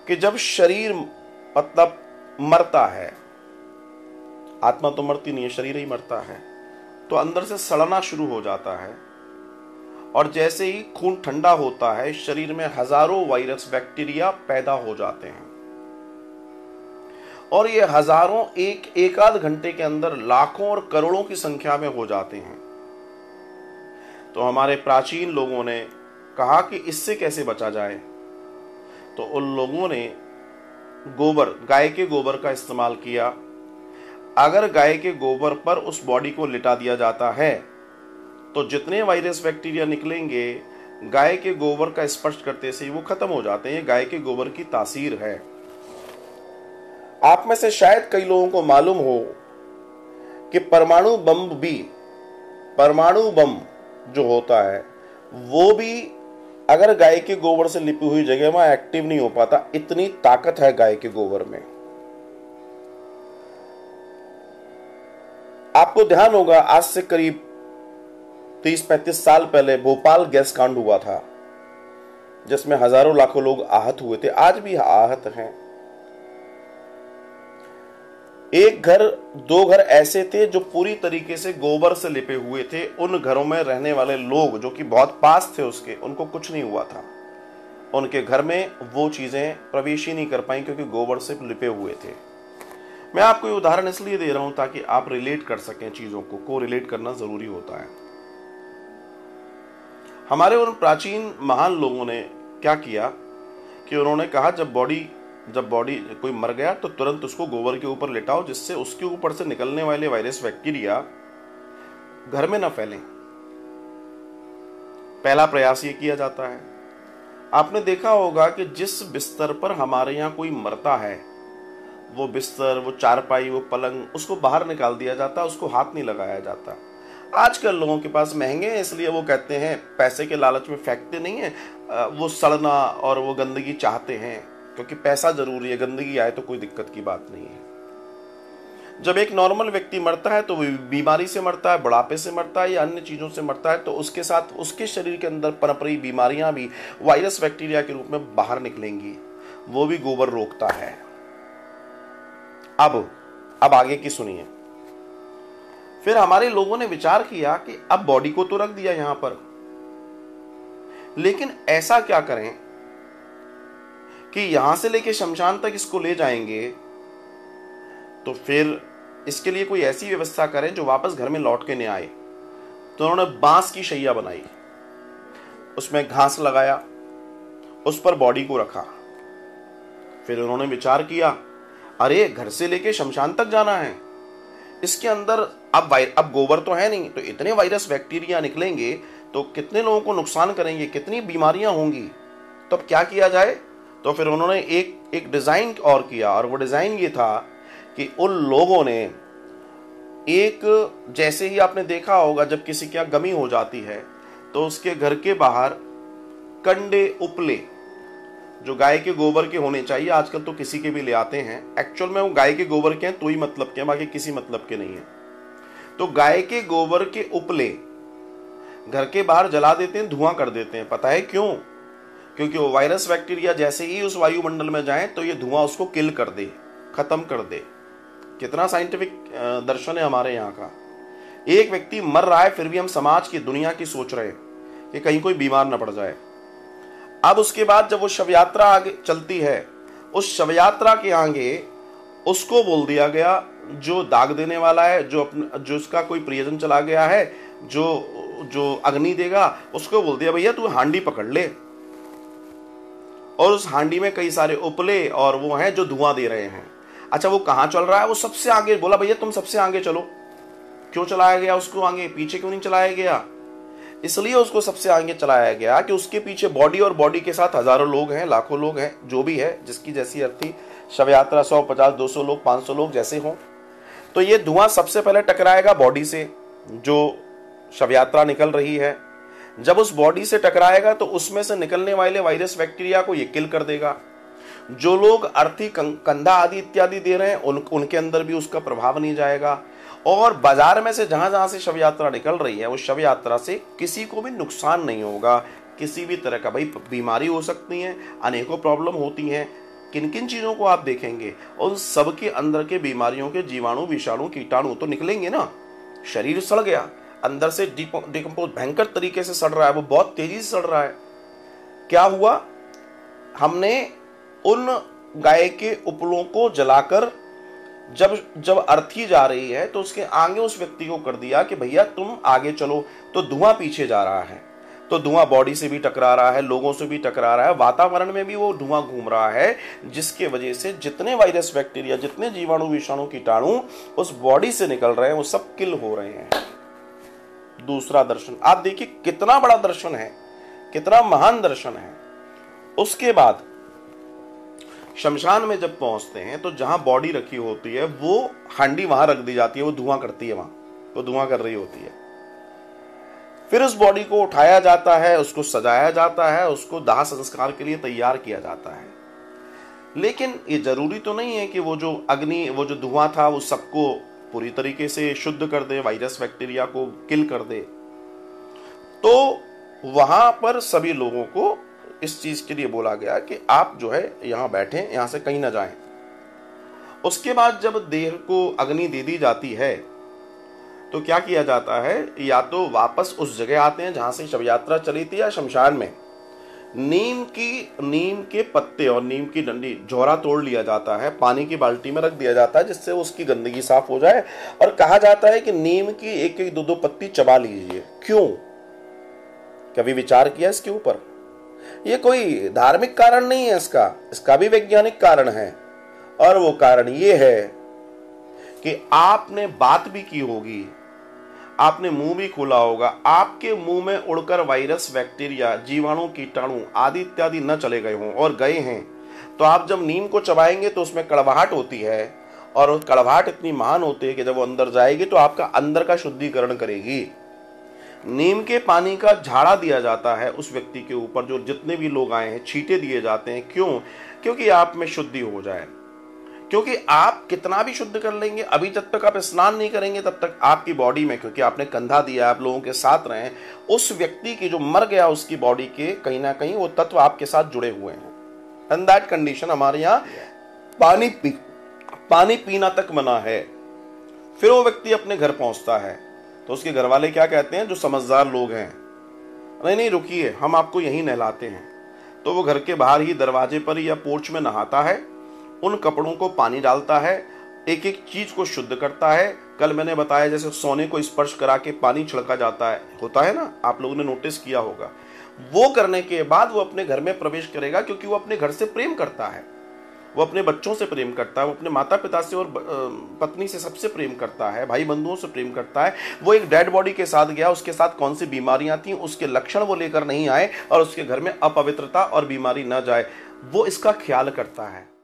कि जब शरीर मतलब मरता है, आत्मा तो मरती नहीं है, शरीर ही मरता है, तो अंदर से सड़ना शुरू हो जाता है। और जैसे ही खून ठंडा होता है, शरीर में हजारों वायरस बैक्टीरिया पैदा हो जाते हैं, और ये हजारों एक आध घंटे के अंदर लाखों और करोड़ों की संख्या में हो जाते हैं। तो हमारे प्राचीन लोगों ने कहा कि इससे कैसे बचा जाए, तो उन लोगों ने गोबर, गाय के गोबर का इस्तेमाल किया। अगर गाय के गोबर पर उस बॉडी को लिटा दिया जाता है तो जितने वायरस बैक्टीरिया निकलेंगे, गाय के गोबर का स्पर्श करते से ही वो खत्म हो जाते हैं। गाय के गोबर की तासीर है। आप में से शायद कई लोगों को मालूम हो कि परमाणु बम जो होता है वो भी अगर गाय के गोबर से लिपी हुई जगह में एक्टिव नहीं हो पाता। इतनी ताकत है गाय के गोबर में। आपको ध्यान होगा, आज से करीब 30-35 साल पहले भोपाल गैस कांड हुआ था, जिसमें हजारों लाखों लोग आहत हुए थे, आज भी आहत हैं। एक घर, दो घर ऐसे थे जो पूरी तरीके से गोबर से लिपे हुए थे। उन घरों में रहने वाले लोग जो कि बहुत पास थे उसके, उनको कुछ नहीं हुआ था। उनके घर में वो चीजें प्रवेश ही नहीं कर पाई क्योंकि गोबर से लिपे हुए थे। मैं आपको ये उदाहरण इसलिए दे रहा हूं ताकि आप रिलेट कर सकें चीजों को रिलेट करना जरूरी होता है। हमारे उन प्राचीन महान लोगों ने क्या किया कि उन्होंने कहा जब बॉडी कोई मर गया तो तुरंत उसको गोबर के ऊपर लिटाओ, जिससे उसके ऊपर से निकलने वाले वायरस बैक्टीरिया घर में न फैलें। पहला प्रयास ये किया जाता है। आपने देखा होगा कि जिस बिस्तर पर हमारे यहाँ कोई मरता है, वो बिस्तर, वो चारपाई, वो पलंग, उसको बाहर निकाल दिया जाता, उसको हाथ नहीं लगाया जाता। आजकल लोगों के पास महंगे हैं, इसलिए वो कहते हैं, पैसे के लालच में फेंकते नहीं है, वो सड़ना और वो गंदगी चाहते हैं क्योंकि पैसा जरूरी है। गंदगी आए तो कोई दिक्कत की बात नहीं है। जब एक नॉर्मल व्यक्ति मरता है तो वो बीमारी से मरता है, बुढ़ापे से मरता है या अन्य चीजों से मरता है, तो उसके साथ उसके शरीर के अंदर पनप रही बीमारियां भी वायरस बैक्टीरिया के रूप में बाहर निकलेंगी। वो भी गोबर रोकता है। अब आगे की सुनिए। फिर हमारे लोगों ने विचार किया कि अब बॉडी को तो रख दिया यहां पर, लेकिन ऐसा क्या करें कि यहां से लेके शमशान तक इसको ले जाएंगे, तो फिर इसके लिए कोई ऐसी व्यवस्था करें जो वापस घर में लौट के नहीं आए। तो उन्होंने बांस की शैया बनाई, उसमें घास लगाया, उस पर बॉडी को रखा। फिर उन्होंने विचार किया, अरे घर से लेके शमशान तक जाना है, इसके अंदर अब गोबर तो है नहीं, तो इतने वायरस बैक्टीरिया निकलेंगे तो कितने लोगों को नुकसान करेंगे, कितनी बीमारियां होंगी। तो अब क्या किया जाए? तो फिर उन्होंने एक डिजाइन और किया, और वो डिजाइन ये था कि उन लोगों ने जैसे ही आपने देखा होगा जब किसी के यहाँ गमी हो जाती है तो उसके घर के बाहर कंडे उपले जो गाय के गोबर के होने चाहिए, आजकल तो किसी के भी ले आते हैं, एक्चुअल में वो गाय के गोबर के हैं तो ही मतलब के हैं, बाकी किसी मतलब के नहीं है। तो गाय के गोबर के उपले घर के बाहर जला देते हैं, धुआं कर देते हैं। पता है क्यों? क्योंकि वो वायरस बैक्टीरिया जैसे ही उस वायुमंडल में जाए तो ये धुआं उसको किल कर दे, खत्म कर दे। कितना साइंटिफिक दर्शन है हमारे यहाँ का। एक व्यक्ति मर रहा है फिर भी हम समाज की, दुनिया की सोच रहे हैं कि कहीं कोई बीमार न पड़ जाए। अब उसके बाद जब वो शव यात्रा आगे चलती है, उस शव यात्रा के आगे उसको बोल दिया गया, जो दाग देने वाला है, जो उसका कोई प्रियजन चला गया है, जो अग्नि देगा, उसको बोल दिया भैया तू हांडी पकड़ ले, और उस हांडी में कई सारे उपले और वो हैं जो धुआं दे रहे हैं। अच्छा, वो कहां चल रहा है? वो सबसे आगे। बोला भैया तुम सबसे आगे चलो। क्यों चलाया गया उसको आगे? पीछे क्यों नहीं चलाया गया? इसलिए उसको सबसे आगे चलाया गया कि उसके पीछे बॉडी, और बॉडी के साथ हजारों लोग हैं, लाखों लोग हैं, जो भी है, जिसकी जैसी अर्थी शव यात्रा 100, 50, 200 लोग, 500 लोग जैसे हों। तो ये धुआं सबसे पहले टकराएगा बॉडी से, जो शव यात्रा निकल रही है। जब उस बॉडी से टकराएगा तो उसमें से निकलने वाले वायरस बैक्टीरिया को ये किल कर देगा। जो लोग अर्थी, कंधा आदि इत्यादि दे रहे हैं उनके अंदर भी उसका प्रभाव नहीं जाएगा। और बाजार में से जहां जहां से शव यात्रा निकल रही है, उस शव यात्रा से किसी को भी नुकसान नहीं होगा, किसी भी तरह का। भाई बीमारी हो सकती है, अनेकों प्रॉब्लम होती हैं, किन किन चीजों को आप देखेंगे, उन सब के अंदर के बीमारियों के जीवाणु, विषाणु, कीटाणु तो निकलेंगे ना। शरीर सड़ गया, अंदर से डिकम्पोज भयंकर तरीके से सड़ रहा है, वो बहुत तेजी से सड़ रहा है। क्या हुआ, हमने उन गाय के उपलों को जलाकर जब अर्थी जा रही है तो उसके आगे उस व्यक्ति को कर दिया कि भैया तुम आगे चलो, तो धुआं पीछे जा रहा है, तो धुआं बॉडी से भी टकरा रहा है, लोगों से भी टकरा रहा है, वातावरण में भी वो धुआं घूम रहा है, जिसके वजह से जितने वायरस, बैक्टीरिया, जितने जीवाणु, विषाणु, कीटाणु उस बॉडी से निकल रहे हैं वो सब किल हो रहे हैं। दूसरा दर्शन आप देखिए, कितना बड़ा दर्शन है, कितना महान दर्शन है। उसके बाद शमशान में जब पहुंचते हैं तो जहां बॉडी रखी होती है वो हांडी वहां रख दी जाती है, वो धुआं करती है, वहां वो धुआं कर रही होती है। फिर उस बॉडी को उठाया जाता है, उसको सजाया जाता है, उसको दाह संस्कार के लिए तैयार किया जाता है। लेकिन ये जरूरी तो नहीं है कि वो जो अग्नि, वो जो धुआं था वो सबको पूरी तरीके से शुद्ध कर दे, वायरस, बैक्टीरिया को किल कर दे। तो वहां पर सभी लोगों को इस चीज के लिए बोला गया कि आप जो है यहां बैठे, यहां से कहीं ना जाएं। उसके बाद जब देह को अग्नि दे दी जाती है तो क्या किया जाता है, या तो वापस उस जगह आते हैं जहां से शव यात्रा चली थी, या शमशान में नीम के पत्ते और नीम की डंडी, झोरा तोड़ लिया जाता है, पानी की बाल्टी में रख दिया जाता है जिससे उसकी गंदगी साफ हो जाए। और कहा जाता है कि नीम की एक एक दो पत्ती चबा लीजिए। क्यों, कभी विचार किया इसके ऊपर? ये कोई धार्मिक कारण नहीं है, इसका भी वैज्ञानिक कारण है। और वो कारण ये है कि आपने बात भी की होगी, आपने मुंह भी खोला होगा, आपके मुंह में उड़कर वायरस, बैक्टीरिया, जीवाणु, कीटाणु आदि इत्यादि न चले गए हों और गए हैं, तो आप जब नीम को चबाएंगे तो उसमें कड़वाहट होती है, और कड़वाहट इतनी महान होती है कि जब वो अंदर जाएगी तो आपका अंदर का शुद्धिकरण करेगी। नीम के पानी का झाड़ा दिया जाता है उस व्यक्ति के ऊपर, जो जितने भी लोग आए हैं, छींटे दिए जाते हैं। क्यों? क्योंकि आप में शुद्धि हो जाए। क्योंकि आप कितना भी शुद्ध कर लेंगे, अभी जब तक आप स्नान नहीं करेंगे तब तक आपकी बॉडी में, क्योंकि आपने कंधा दिया, आप लोगों के साथ रहे, उस व्यक्ति की जो मर गया उसकी बॉडी के कहीं ना कहीं वो तत्व आपके साथ जुड़े हुए हैं। इन दैट कंडीशन हमारे यहाँ पानी पीना तक मना है। फिर वो व्यक्ति अपने घर पहुंचता है तो उसके घर वाले क्या कहते हैं, जो समझदार लोग हैं, नहीं रुकिए, हम आपको यहीं नहलाते हैं। तो वो घर के बाहर ही दरवाजे पर या पोर्च में नहाता है, उन कपड़ों को पानी डालता है, एक एक चीज को शुद्ध करता है। कल मैंने बताया जैसे सोने को स्पर्श करा के पानी छिड़का जाता है, होता है ना, आप लोगों ने नोटिस किया होगा। वो करने के बाद वो अपने घर में प्रवेश करेगा, क्योंकि वो अपने घर से प्रेम करता है, वो अपने बच्चों से प्रेम करता है, वो अपने माता पिता से और पत्नी से सबसे प्रेम करता है, भाई बंधुओं से प्रेम करता है। वो एक डेड बॉडी के साथ गया, उसके साथ कौन सी बीमारियां थी उसके लक्षण वो लेकर नहीं आए, और उसके घर में अपवित्रता और बीमारी न जाए, वो इसका ख्याल करता है।